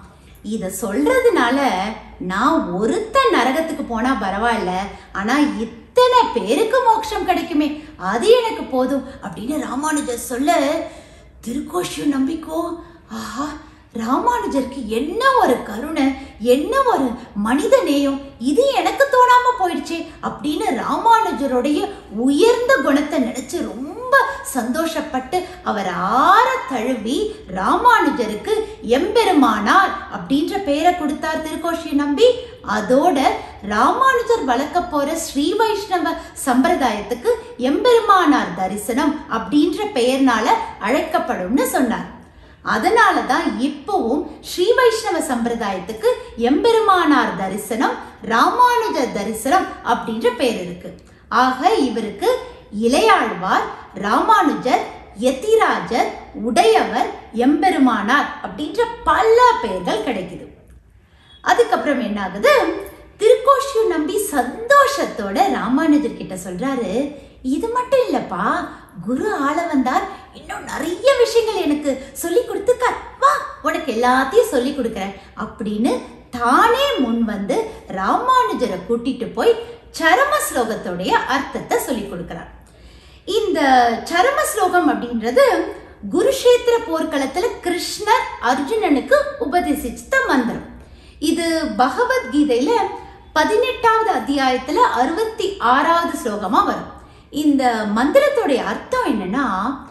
Speaker 1: இத சொல்றதுனால நான் ஒருத்த நரகத்துக்கு போனா பரவாயில்ல, ஆனா இத்தனை பேருக்கு மோட்சம் கிடைக்குமே, அது எனக்கு போதும் அப்படின்னு ராமானுஜர் சொல்ல, திருக்கோஷ்டியூர் நம்பிக்கோ, ஆஹா ராமானுஜருக்கு என்ன ஒரு கருணை, என்ன ஒரு மனித நேயம், இது எனக்கு தோணாம போயிடுச்சு அப்படின்னு ராமானுஜருடைய உயர்ந்த குணத்தை நினைச்சு ரொம்ப சந்தோஷப்பட்டு அவர் ஆற தழுவி ராமானுஜருக்கு எம்பெருமானார் அப்படின்ற பெயரை கொடுத்தார் திருக்கோஷ்டியூர் நம்பி. அதோட ராமானுஜர் வளர்க்க போற ஸ்ரீ வைஷ்ணவ சம்பிரதாயத்துக்கு எம்பெருமானார் தரிசனம் அப்படின்ற பெயர்னால அழைக்கப்படும்னு சொன்னார். அதனாலதான் இப்பவும் ஸ்ரீ வைஷ்ணவ சம்பிரதாயத்துக்கு எம்பெருமானார் தரிசனம், ராமானுஜர் தரிசனம் அப்படின்ற பெயர் இருக்கு. ஆக இவருக்கு இளையாழ்வார், ராமானுஜர், யதிராஜர், உடையவர், எம்பெருமானார் அப்படின்ற பல பெயர்கள் கிடைக்குது. அதுக்கப்புறம் என்ன ஆகுது, திருக்கோஷ்டியூர் நம்பி சந்தோஷத்தோட ராமானுஜர் கிட்ட சொல்றாரு, இது மட்டும் இல்லப்பா, குரு ஆள வந்தார், இன்னும் நிறைய விஷயங்கள் எனக்கு சொல்லி கொடுத்துக்க, வா உனக்கு எல்லாத்தையும் சொல்லி கொடுக்கறேன் அப்படின்னு தானே முன் வந்து ராமானுஜரை கூட்டிட்டு போய் சரம ஸ்லோகத்தோடைய அர்த்தத்தை சொல்லி கொடுக்கிறார். இந்த சரம ஸ்லோகம் அப்படின்றது குருஷேத்திர போர்க்களத்துல கிருஷ்ணர் அர்ஜுனனுக்கு உபதேசித்த மந்திரம். இது பகவத்கீதையில பதினெட்டாவது அத்தியாயத்துல அறுபத்தி ஆறாவது ஸ்லோகமா வரும். இந்த மந்திரத்தோடைய அர்த்தம் என்னன்னா,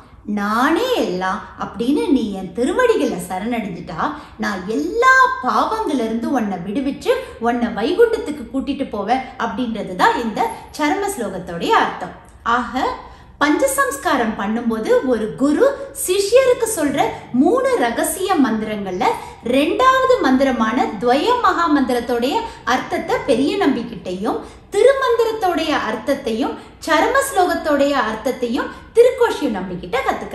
Speaker 1: நானே எல்லாம் அப்படின்னு நீ என் திருவடிகளை சரணடைஞ்சிட்டா நான் எல்லா பாவங்கள்ல இருந்து உன்னை விடுவிச்சு உன்னை வைகுண்டத்துக்கு கூட்டிட்டு போவேன் அப்படின்றதுதான் இந்த சரம ஸ்லோகத்தோடைய அர்த்தம். ஆக பஞ்சசம்ஸ்காரம் பண்ணும்போது ஒரு குரு சிஷ்யருக்கு சொல்ற மூணு ரகசிய மந்திரங்கள்ல ரெண்டாவது மந்திரமான துவய மகா மந்திரத்தோடைய அர்த்தத்தை பெரிய நம்பிக்கிட்டையும், திருமந்திரத்தோடைய அர்த்தத்தையும், சரம ஸ்லோகத்தோடைய அர்த்தத்தையும் திருக்கோஷ்டியூர் நம்பிக்கிட்ட கத்துக்கிறார்.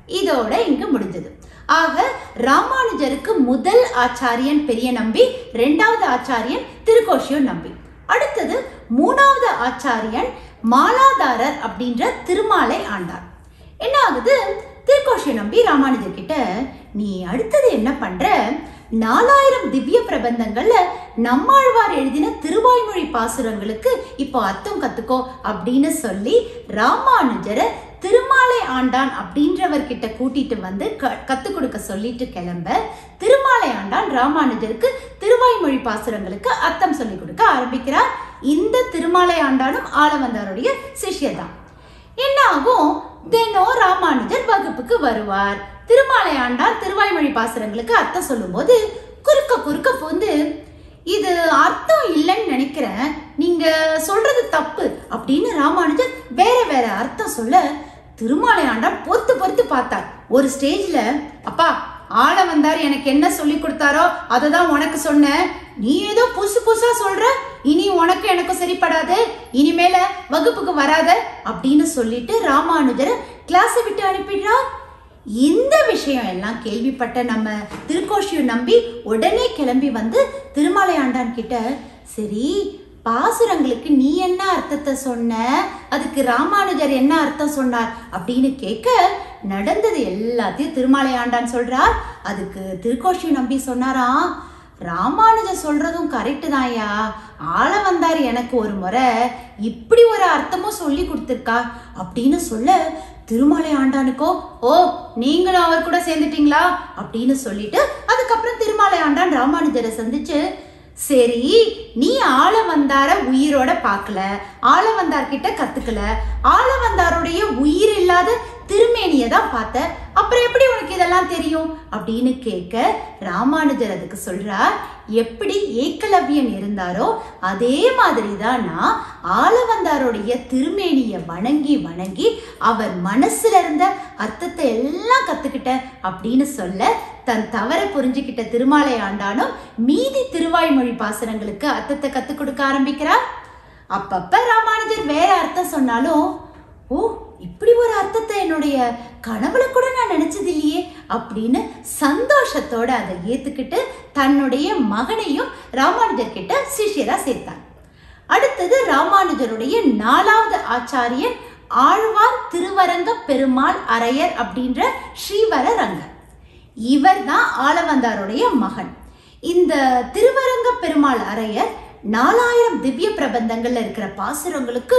Speaker 1: இதோட இங்க முடிஞ்சது. ஆக ராமானுஜருக்கு முதல் ஆச்சாரியன் பெரிய நம்பி, இரண்டாவது ஆச்சாரியன் திருக்கோஷியூர் நம்பி. அடுத்தது மூணாவது ஆச்சாரியன் மாலாதாரர் அப்படின்ற திருமாலை ஆண்டார். என்ன ஆகுது, திருக்கோஷியூர் நம்பி ராமானுஜர் கிட்ட நீ அடுத்தது என்ன பண்ற, நாலாயிரம் திவ்ய பிரபந்தங்கள்ல நம்மாழ்வார் எழுதின திருவாய்மொழி பாசுரங்களுக்கு இப்போ அர்த்தம் கத்துக்கோ அப்படின்னு சொல்லி ராமானுஜரை திருமாலை ஆண்டான் அப்படின்றவர்கிட்ட கூட்டிட்டு வந்து கத்து கொடுக்க சொல்லிட்டு கிளம்ப, திருமாலை ஆண்டான் ராமானுஜருக்கு திருவாய்மொழி பாசுரங்களுக்கு அர்த்தம் சொல்லி கொடுக்க ஆரம்பிக்கிறார். இந்த திருமாலை ஆண்டானும் ஆளவந்தாருடைய சிஷ்யர் தான். என்ன ஆகும், தினம் ராமானுஜர் வகுப்புக்கு வருவார். திருமாலை ஆண்டான் திருவாய்மொழி பாசுரங்களுக்கு அர்த்தம் சொல்லும் போது குறுக்க குறுக்க போந்து, இது அர்த்தம் இல்லைன்னு நினைக்கிறேன், நீங்க சொல்றது தப்பு அப்படின்னு ராமானுஜர் வேற வேற அர்த்தம் சொல்ல திருமாலை ஆண்டான் பொறுத்து பொறுத்து பார்த்தார். ஒரு ஸ்டேஜ்ல, அப்பா ஆள வந்தார் எனக்கு என்ன சொல்லி கொடுத்தாரோ அதை தான் உனக்கு சொன்னேன், நீ ஏதோ புதுசு புதுசா சொல்ற, இனி உனக்கு எனக்கு சரிப்படாது, இனிமேல வகுப்புக்கு வராத அப்படின்னு சொல்லிட்டு ராமானுஜரை கிளாஸை விட்டு அனுப்பிடுறார். இந்த விஷயம் எல்லாம் கேள்விப்பட்ட நம்ம திருக்கோஷியூர் நம்பி உடனே கிளம்பி வந்து திருமாலை ஆண்டான் கிட்ட, சரி பாசுரங்களுக்கு நீ என்ன அர்த்தத்தை சொன்ன, அதுக்கு ராமானுஜர் என்ன அர்த்தம் சொன்னார் அப்படின்னு கேட்க, நடந்தது எல்லாத்தையும் திருமாலை ஆண்டான் சொல்றார். அதுக்கு திருக்கோஷியூர் நம்பி சொன்னாராம், ராமானுஜர் சொல்றதும் கரெக்டு தான்யா, ஆள வந்தார் எனக்கு ஒரு முறை இப்படி ஒரு அர்த்தமும் சொல்லி கொடுத்துருக்கா அப்படின்னு சொல்ல, திருமாலை ஆண்டானுக்கோ ஓ நீங்களும் அவர் கூட சேர்ந்துட்டீங்களா அப்படின்னு சொல்லிட்டு அதுக்கப்புறம் திருமாலை ஆண்டான் ராமானுஜரை சந்திச்சு, சரி நீ ஆள வந்தார உயிரோட பார்க்கல, ஆள வந்தார் கிட்ட கத்துக்கல, ஆள வந்தாருடைய உயிர் இல்லாத திருமேனியை தான் பார்த்த, அப்புறம் எப்படி உனக்கு இதெல்லாம் தெரியும் அப்படின்னு கேட்க, ராமானுஜர் அதுக்கு சொல்றார், எப்படி ஏக்கலவ்யன் இருந்தாரோ அதே மாதிரி தான் நான் ஆள வந்தாருடைய திருமேனியை வணங்கி வணங்கி அவர் மனசுல இருந்த அர்த்தத்தை எல்லாம் கத்துக்கிட்ட அப்படின்னு சொல்ல, தன் தவற புரிஞ்சுக்கிட்ட திருமாலை ஆண்டானும் மீதி திருவாய்மொழி பாசுரங்களுக்கு அர்த்தத்தை கத்து கொடுக்க ஆரம்பிக்கிறார். அப்பப்ப ராமானுஜர் வேற அர்த்தம் சொன்னாலும், ஓ இப்படி ஒரு அர்த்தத்தை என்னுடைய கனவுல கூட நான் நினைச்சது இல்லையே அப்படின்னு சந்தோஷத்தோட அதை ஏத்துக்கிட்டு தன்னுடைய மகனையும் ராமானுஜர் கிட்ட சிஷ்யரா சேர்த்தார். அடுத்தது ராமானுஜருடைய நாலாவது ஆச்சாரியன் ஆழ்வார் திருவரங்க பெருமாள் அரையர் அப்படின்ற ஸ்ரீவர ரங்கர். இவர் தான் ஆளவந்தாருடைய மகன். இந்த திருவரங்க பெருமாள் அரையர் நாலாயிரம் திவ்ய பிரபந்தங்கள்ல இருக்கிற பாசுரங்களுக்கு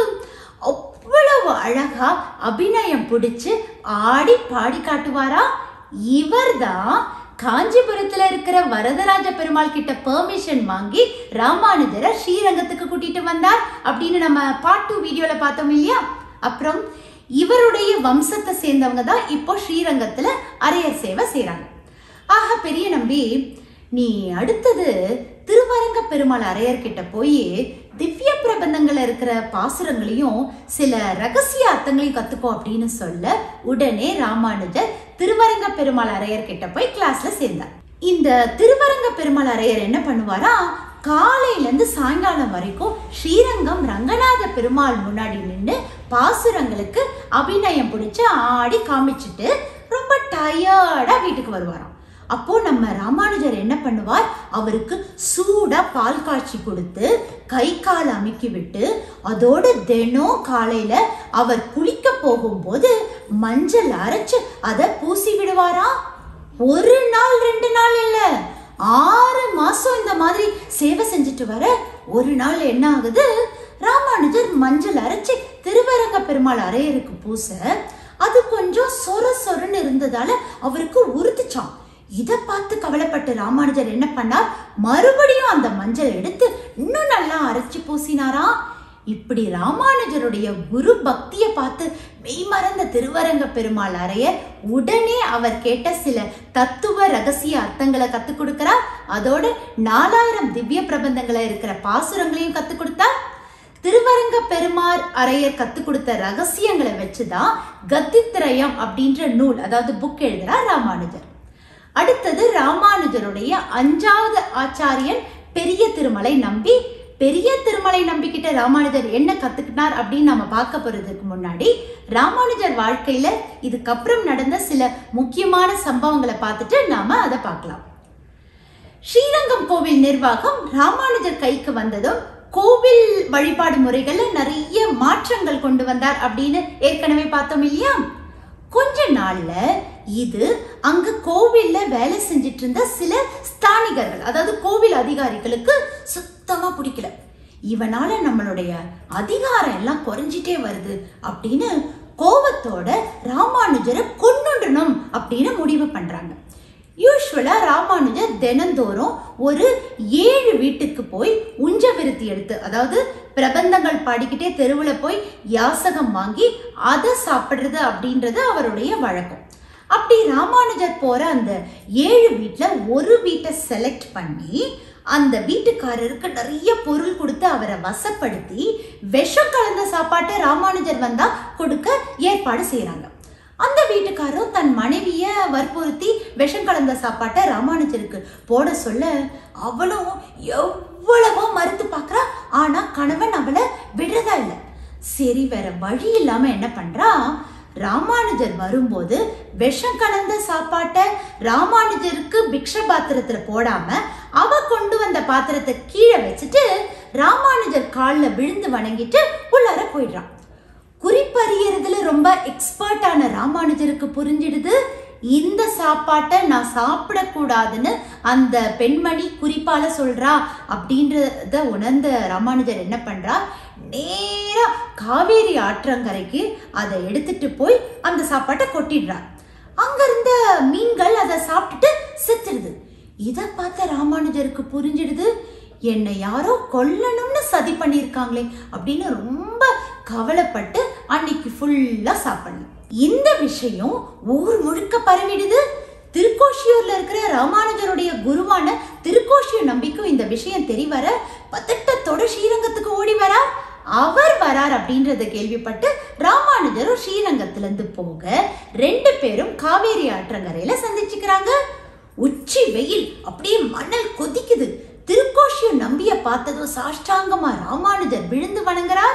Speaker 1: அவ்வளவு அழகா அபிநயம் பிடிச்சு ஆடி பாடி காட்டுவாரா. இவர் தான் காஞ்சிபுரத்துல இருக்கிற வரதராஜ பெருமாள் கிட்ட பெர்மிஷன் வாங்கி ராமானுஜரை ஸ்ரீரங்கத்துக்கு கூட்டிட்டு வந்தார் அப்படின்னு நம்ம பார்ட் டூ வீடியோல பார்த்தோம் இல்லையா. அப்புறம் இவருடைய வம்சத்தை சேர்ந்தவங்க தான் இப்போ ஸ்ரீரங்கத்துல அரையர் சேவை செய்யறாங்க. ஆக பெரிய நம்பி, நீ அடுத்தது திருவரங்க பெருமாள் அரையர் கிட்ட போய் திவ்ய பிரபந்தங்கள்ல இருக்கிற பாசுரங்களையும் சில ரகசிய அர்த்தங்களையும் கத்துக்கோ அப்படின்னு சொல்ல, உடனே ராமானுஜர் திருவரங்க பெருமாள் அரையர் கிட்ட போய் கிளாஸ்ல சேர்ந்தார். இந்த திருவரங்க பெருமாள் அரையர் என்ன பண்ணுவாரா, காலையில இருந்து சாயங்காலம் வரைக்கும் ஸ்ரீரங்கம் ரங்கநாத பெருமாள் முன்னாடி நின்று பாசுரங்களுக்கு அபிநயம் பிடிச்சு ஆடி காமிச்சிட்டு ரொம்ப டயர்டா வீட்டுக்கு வருவாராம். அப்போ நம்ம ராமானுஜர் என்ன பண்ணுவார், அவருக்கு சூடா பால் காய்ச்சி கொடுத்து கை கால் அமுக்கி விட்டு அதோட தினம் காலையில அவர் குளிக்க போகும்போது மஞ்சள் அரைச்சு அதை பூசி விடுவாரா. ஒரு நாள் ரெண்டு நாள் இல்ல, ஆறு மாசம் இந்த மாதிரி சேவை செஞ்சுட்டு வர, ஒரு நாள் என்ன ஆகுது, ராமானுஜர் மஞ்சள் அரைச்சு திருவரங்க பெருமாள் அரையருக்கு பூச அது கொஞ்சம் சொர சொரன்னு இருந்ததால அவருக்கு உறுத்துச்சான். இதை பார்த்து கவலைப்பட்டு ராமானுஜர் என்ன பண்ணார், மறுபடியும் அந்த மஞ்சள் எடுத்து இன்னும் நல்லா அரைச்சு பூசினாரா. இப்படி ராமானுஜருடைய குரு பக்தியை பார்த்து மெய்மறந்த திருவரங்க பெருமாள் அரையர் உடனே அவர் கேட்ட சில தத்துவ ரகசிய அர்த்தங்களை கத்து கொடுக்கிறார். அதோட நாலாயிரம் திவ்ய பிரபந்தங்களை இருக்கிற பாசுரங்களையும் கத்து கொடுத்தார். திருவரங்க பெருமாள் அரையர் கத்து கொடுத்த ரகசியங்களை வச்சுதான் கத்தித்திரயம் அப்படின்ற நூல், அதாவது புக் எழுதுறார் ராமானுஜர். அடுத்தது ராமானுஜருடைய அஞ்சாவது ஆச்சாரியன் பெரிய திருமலை நம்பி. பெரிய திருமலை நம்பிக்கிட்ட ராமானுஜர் என்ன கத்துக்கிட்டார் அப்படின்னு நம்ம பார்க்க போறதுக்கு முன்னாடி ராமானுஜர் வாழ்க்கையில இதுக்கப்புறம் நடந்த சில முக்கியமான சம்பவங்களை பார்த்துட்டு நாம அதை பார்க்கலாம். ஸ்ரீரங்கம் கோவில் நிர்வாகம் ராமானுஜர் கைக்கு வந்ததும் கோவில் வழிபாடு முறைகள்ல நிறைய மாற்றங்கள் கொண்டு வந்தார் அப்படின்னு ஏற்கனவே பார்த்தோம் இல்லையா? கொஞ்ச நாள்ல இது அங்க கோவில்ல வேலை செஞ்சிட்டு இருந்த சில ஸ்தானிகர்கள், அதாவது கோவில் அதிகாரிகளுக்கு சுத்தமா பிடிக்கல. இவனால நம்மளுடைய அதிகாரம் எல்லாம் குறைஞ்சிட்டே வருது அப்படின்னு கோபத்தோட ராமானுஜரை கொன்னுடணும் அப்படின்னு முடிவு பண்றாங்க. யூஸ்வலா ராமானுஜர் தினந்தோறும் ஒரு ஏழு வீட்டுக்கு போய் உஞ்ச விருத்தி எடுத்து, அதாவது பிரபந்தங்கள் பாடிக்கிட்டே தெருவுல போய் யாசகம் வாங்கி அதை சாப்பிடுறது அப்படின்றது அவருடைய வழக்கம். அப்படி ராமானுஜர் போற அந்த ஏழு வீட்டுல ஒரு வீட்டை செலக்ட் பண்ணி அந்த வீட்டுக்காரருக்கு நிறைய பொருள் கொடுத்து அவரை வசப்படுத்தி விஷம் கலந்த சாப்பாட்டை ராமானுஜர் வந்தா கொடுக்க ஏற்பாடு செய்யறாங்க. அந்த வீட்டுக்காரரும் தன் மனைவிய வற்புறுத்தி விஷம் கலந்த சாப்பாட்டை ராமானுஜருக்கு போட சொல்ல அவளும் எவ்வளவோ மறுத்து பாக்குறா. ஆனா கணவன் அவளை விடுறதா இல்லை. சரி, வேற வழி இல்லாம என்ன பண்றா, ராமானுஜர் வரும்போது விஷம் கலந்த சாப்பாட்டை ராமானுஜருக்கு பிக்ஷ பாத்திரத்துல போடாம அவ கொண்டு வந்த பாத்திரத்தை கீழே வச்சுட்டு ராமானுஜர் காலில் விழுந்து வணங்கிட்டு உள்ளார போயிடுறான். குறிப்பறியறதுல ரொம்ப எக்ஸ்பர்ட்டான ராமானுஜருக்கு புரிஞ்சிடுது இந்த சாப்பாட்டை நான் சாப்பிடக்கூடாதுன்னு அந்த பெண்மணி குறிப்பால சொல்றா அப்படின்றத உணர்ந்த ராமானுஜர் என்ன பண்றா, நேரா காவேரி ஆற்றங்கரைக்கு அதை எடுத்துட்டு போய் அந்த சாப்பாட்டை கொட்டிடுறார். அங்க இருந்த மீன்கள் அதை சாப்பிட்டுட்டு செத்துடுது. இதை பார்த்த ராமானுஜருக்கு புரிஞ்சிடுது என்னை யாரோ கொல்லணும்னு சதி பண்ணியிருக்காங்களே அப்படின்னு ரொம்ப கவலைப்பட்டு அன்னைக்கு ஃபுல்லா சாப்பிடணும். இந்த விஷயம் ஊர் முழுக்க பரவிடுது. திருக்கோஷியூர்ல இருக்கிற ராமானுஜருடைய குருவான திருக்கோஷியூர் நம்பிக்கும் இந்த விஷயம் தெரியவர பதட்டத்தோட ஸ்ரீரங்கத்துக்கு ஓடி வரார். அவர் வரார் அப்படின்றத கேள்விப்பட்டு ராமானுஜரும் ஸ்ரீரங்கத்துல இருந்து போக ரெண்டு பேரும் காவேரி ஆற்றங்கரையில சந்திச்சுக்கிறாங்க. உச்சி வெயில், அப்படியே மணல் கொதிக்குது. திருக்கோஷியூர் நம்பிய பார்த்ததும் சாஷ்டாங்கமா ராமானுஜர் விழுந்து வணங்குறார்.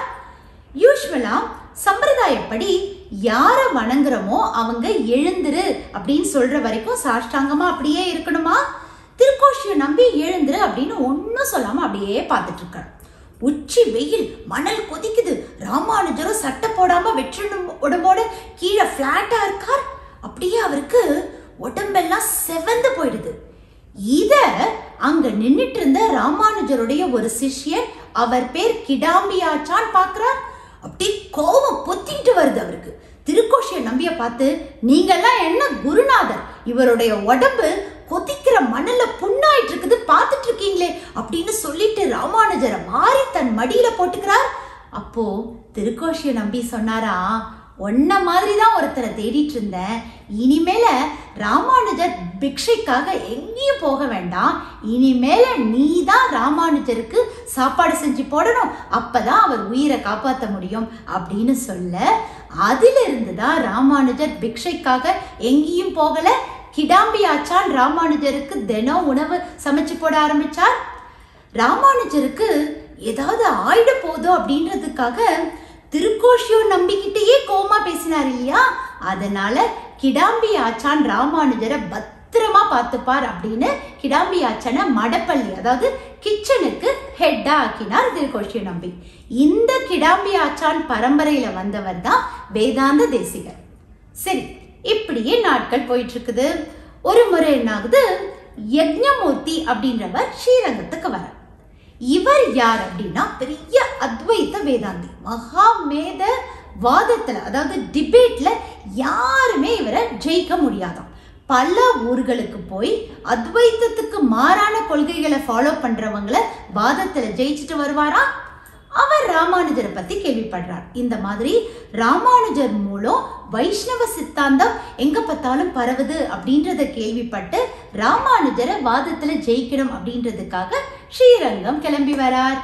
Speaker 1: யூஸ்வலா சம்பிரதாயப்படி யார வணங்குறோமோ அவங்க எழுந்துரு அப்படின்னு சொல்ற வரைக்கும் சாஷ்டாங்கமா அப்படியே இருக்கணுமா. திருக்கோஷியூர் நம்பி எழுந்துரு அப்படின்னு ஒன்னும் சொல்லாம அப்படியே பார்த்துட்டு இருக்காரு. உச்சி வெயில், மணல் கொதிக்குது. ராமானுஜரும் சட்டை போடாம வெற்று உடம்போட கீழே பிளாட்டா இருக்கார். அப்படியே அவருக்கு உடம்பெல்லாம் செவந்து போயிடுது. இத அங்க நின்னுட்டு இருந்த ராமானுஜருடைய ஒரு சிஷ்யன், அவர் பேர் கிடாம்பியாச்சான் பாக்குறார். அப்படி கோபம் பொத்திட்டு வருது அவருக்கு. திருக்கோஷியூர் நம்பிய பார்த்து, நீங்கெல்லாம் என்ன குருநாதர், இவருடைய உடம்பு கொதிக்கிற மணல்ல புண்ணாயிட்டு இருக்குது பார்த்துட்டு இருக்கீங்களே அப்படின்னு சொல்லிட்டு ராமானுஜரை மாறி தன் மடியில போட்டுக்கிறார். அப்போ திருக்கோஷியூர் நம்பி சொன்னாரா, ஒன்ன மாதிரிதான் ஒருத்தரை தேடிட்டு இருந்தேன். இனிமேல ராமானுஜர் பிக்ஷைக்காக எங்கேயும் போக வேண்டாம். இனிமேல நீ தான் ராமானுஜருக்கு சாப்பாடு செஞ்சு போடணும், அப்பதான் அவர் உயிரை காப்பாற்ற முடியும் அப்படின்னு சொல்ல, அதுல இருந்துதான் ராமானுஜர் பிக்ஷைக்காக எங்கேயும் போகல. கிடாம்பியாச்சான் ராமானுஜருக்கு தினம் உணவு சமைச்சு போட ஆரம்பிச்சார். ராமானுஜருக்கு ஏதாவது ஆயிட போதோ அப்படின்றதுக்காக திருக்கோஷியூர் நம்பிக்கிட்டேயே கோமா பேசினார் இல்லையா, அதனால கிடாம்பியாச்சான் ராமானுஜரை பத்திரமா பார்த்துப்பார் அப்படின்னு கிடாம்பியாச்சனை மடப்பள்ளி, அதாவது கிச்சனுக்கு ஹெட்டா ஆக்கினார் திருக்கோஷியூர் நம்பி. இந்த கிடாம்பியாச்சான் பரம்பரையில வந்தவர் தான் வேதாந்த தேசிகர். சரி, இப்படியே நாட்கள் போயிட்டு இருக்குது. ஒரு முறை என்ன ஆகுது, யக்ஞமூர்த்தி அப்படின்றவர் ஸ்ரீரங்கத்துக்கு வர. இவர் யார் அப்படின்னா பெரிய அத்வைத வேதாந்தி. மகாமேத வாதத்துல, அதாவது டிபேட்ல யாருமே இவரை ஜெயிக்க முடியாதாம். பல ஊர்களுக்கு போய் அத்வைத்தத்துக்கு மாறான கொள்கைகளை ஃபாலோ பண்றவங்களை வாதத்துல ஜெயிச்சுட்டு வருவாரா. அவர் ராமானுஜரை பத்தி கேள்விப்படுறார். இந்த மாதிரி ராமானுஜர் மூலம் வைஷ்ணவ சித்தாந்தம் எங்க பார்த்தாலும் பரவுது அப்படின்றத கேள்விப்பட்டு ராமானுஜரை வாதத்துல ஜெயிக்கணும் அப்படின்றதுக்காக ஸ்ரீரங்கம் கிளம்பி வரார்.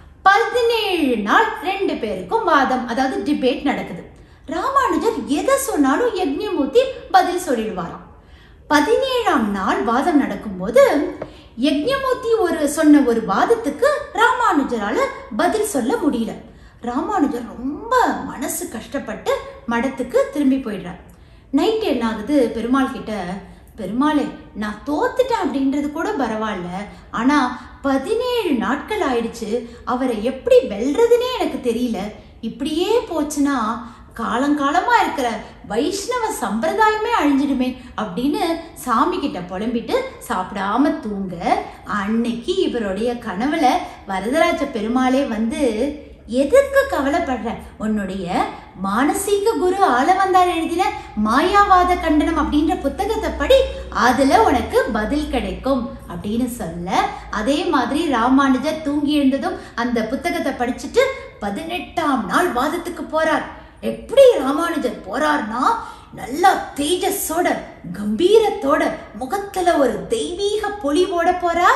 Speaker 1: பதினேழு நாள் ரெண்டு பேருக்கும் வாதம், அதாவது டிபேட் நடக்குது. ராமானுஜர் எதை சொன்னாலும் யக்ஞமூர்த்தி பதில் சொல்லிடுவாராம். பதினேழாம் நாள் வாதம் நடக்கும் போது யக்ஞமூர்த்தி ஒரு சொன்ன ஒரு வாதத்துக்கு ராமானுஜர் ராமானுஜரால பதில் சொல்ல முடியல. ராமானுஜர் ரொம்ப மனசு கஷ்டப்பட்டு மடத்துக்கு திரும்பி போயிடுறார். நைட் என்ன ஆகுது, பெருமாள் கிட்ட, பெருமாளே நான் தோத்துட்டேன் அப்படின்றது கூட பரவாயில்ல, ஆனா பதினேழு நாட்கள் ஆயிடுச்சு, அவரை எப்படி வெல்றதுன்னே எனக்கு தெரியல, இப்படியே போச்சுன்னா காலங்காலமா இருக்கிற வைஷ்ணவ சம்பிரதாயமே அழிஞ்சிடுமே அப்படின்னு சாமி கிட்ட புலம்பிட்டு சாப்பிடாம தூங்க, அன்னைக்கு இவருடைய கனவுல வரதராஜ பெருமாளே வந்து, எதற்கு கவலைப்படுற, உன்னுடைய மானசீக குரு ஆளவந்தார் எழுதின மாயாவாத கண்டனம் அப்படின்ற புத்தகத்தை படி, அதுல உனக்கு பதில் கிடைக்கும் அப்படின்னு சொல்ல, அதே மாதிரி ராமானுஜர் தூங்கி எழுந்ததும் அந்த புத்தகத்தை படிச்சுட்டு பதினெட்டாம் நாள் வாதத்துக்கு போறார். எப்படி ராமானுஜர் போறார்னா, நல்லா தேஜஸோட கம்பீரத்தோட முகத்துல ஒரு தெய்வீக பொலிவோட போறார்.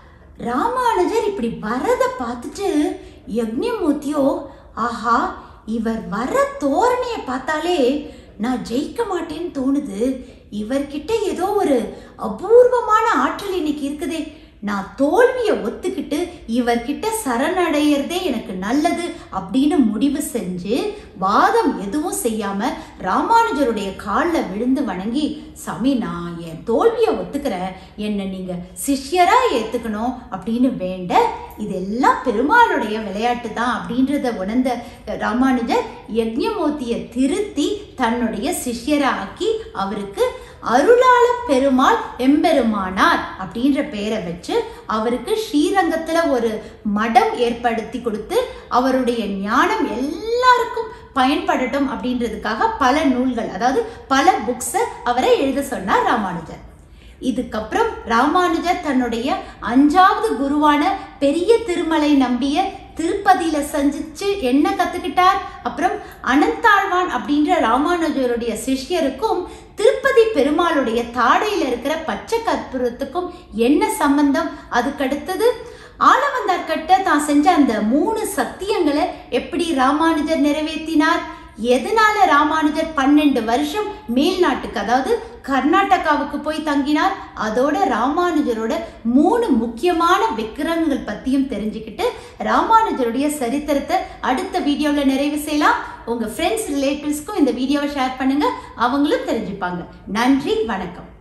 Speaker 1: ராமானுஜர் இப்படி வரத பார்த்துட்டு யக்ஞமூர்த்தியோ, ஆஹா இவர் வர தோரணைய பார்த்தாலே நான் ஜெயிக்க மாட்டேன்னு தோணுது, இவர்கிட்ட ஏதோ ஒரு அபூர்வமான ஆற்றல் இன்னைக்கு இருக்குதே, நான் தோல்வியை ஒத்துக்கிட்டு இவர்கிட்ட சரணடையறதே எனக்கு நல்லது அப்படின்னு முடிவு செஞ்சு வாதம் எதுவும் செய்யாம ராமானுஜருடைய காலில் விழுந்து வணங்கி, சாமி நான் என் தோல்வியை ஒத்துக்கிறேன், என்னை நீங்க சிஷ்யரா ஏத்துக்கணும் அப்படின்னு வேண்ட, இதெல்லாம் பெருமாளுடைய விளையாட்டு தான் அப்படின்றத உணர்ந்த ராமானுஜர் யக்ஞமூர்த்தியை திருத்தி தன்னுடைய சிஷ்யரா ஆக்கி அவருக்கு அருளாள பெருமாள் எம்பெருமானார் அப்படின்ற பெயரை வச்சு அவருக்கு ஸ்ரீரங்கத்துல ஒரு மடம் ஏற்படுத்தி கொடுத்து அவருடைய ஞானம் எல்லாருக்கும் பயன்படட்டும் அப்படின்றதுக்காக பல நூல்கள், அதாவது பல புக்ஸை அவரை எழுத சொன்னார் ராமானுஜர். இதுக்கப்புறம் ராமானுஜர் தன்னுடைய அஞ்சாவது குருவான பெரிய திருமலை நம்பிய திருப்பதியில சந்திச்சு என்ன கத்துக்கிட்டார். அப்புறம் அனந்தாழ்வான் அப்படின்ற ராமானுஜருடைய சிஷ்யருக்கும் திருப்பதி பெருமாளுடைய தாடையில இருக்கிற பச்சை கற்பூரத்துக்கும் என்ன சம்பந்தம், அதுக்கடுத்தது ஆளவந்தார்கிட்ட தான் செஞ்ச அந்த மூணு சத்தியங்களை எப்படி ராமானுஜர் நிறைவேற்றினார், எதனால ராமானுஜர் பன்னெண்டு வருஷம் மேல் நாட்டுக்கு அதாவது கர்நாடகாவுக்கு போய் தங்கினார், அதோட ராமானுஜரோட மூணு முக்கியமான விக்கிரகங்கள் பத்தியும் தெரிஞ்சுக்கிட்டு ராமானுஜருடைய சரித்திரத்தை அடுத்த வீடியோல நிறைவு செய்யலாம். உங்க ஃப்ரெண்ட்ஸ் ரிலேட்டிவ்ஸ்க்கும் இந்த வீடியோவை ஷேர் பண்ணுங்க, அவங்களும் தெரிஞ்சுப்பாங்க. நன்றி, வணக்கம்.